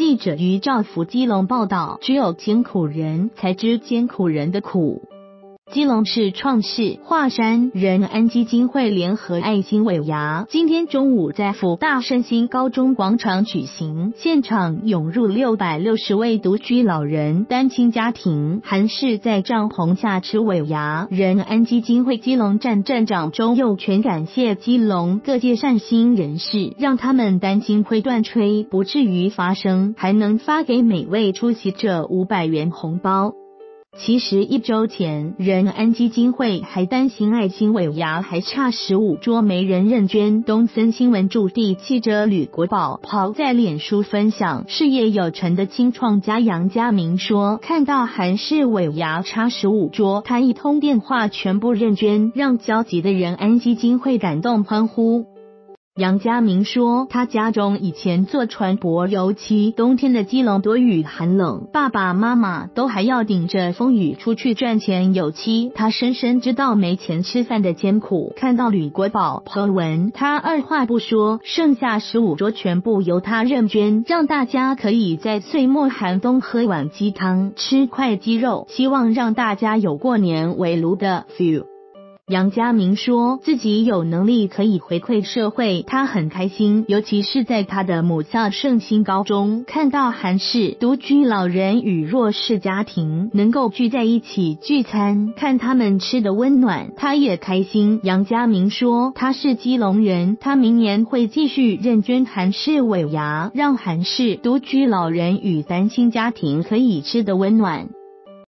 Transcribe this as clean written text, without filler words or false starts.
记者于兆福基隆报道，只有艰苦人才知艰苦人的苦。基隆市创世华山仁安基金会联合爱心尾牙，今天中午在福大圣心高中广场举行，现场涌入660位独居老人、单亲家庭，韩氏在帐篷下吃尾牙。仁安基金会基隆站站长周佑全感谢基隆各界善心人士，让他们担心会断炊不至于发生，还能发给每位出席者500元红包。其实1周前，仁安基金会还担心爱心尾牙还差15桌没人认捐。东森新闻驻地记者吕国宝抛在脸书分享，事业有成的青创家杨家明说，看到韩氏尾牙差15桌，他一通电话全部认捐，让焦急的仁安基金会感动欢呼。杨家明说，他家中以前坐船舶油漆，冬天的基隆多雨寒冷，爸爸妈妈都还要顶着风雨出去赚钱油漆，他深深知道没钱吃饭的艰苦。看到吕国宝 po 文，他二话不说，剩下15桌全部由他认捐，让大家可以在岁末寒冬喝碗鸡汤，吃块鸡肉，希望让大家有过年围炉的 feel。杨家明说，自己有能力可以回馈社会，他很开心，尤其是在他的母校圣心高中，看到韩氏独居老人与弱势家庭能够聚在一起聚餐，看他们吃的温暖，他也开心。杨家明说，他是基隆人，他明年会继续认捐韩氏尾牙，让韩氏独居老人与单亲家庭可以吃得温暖。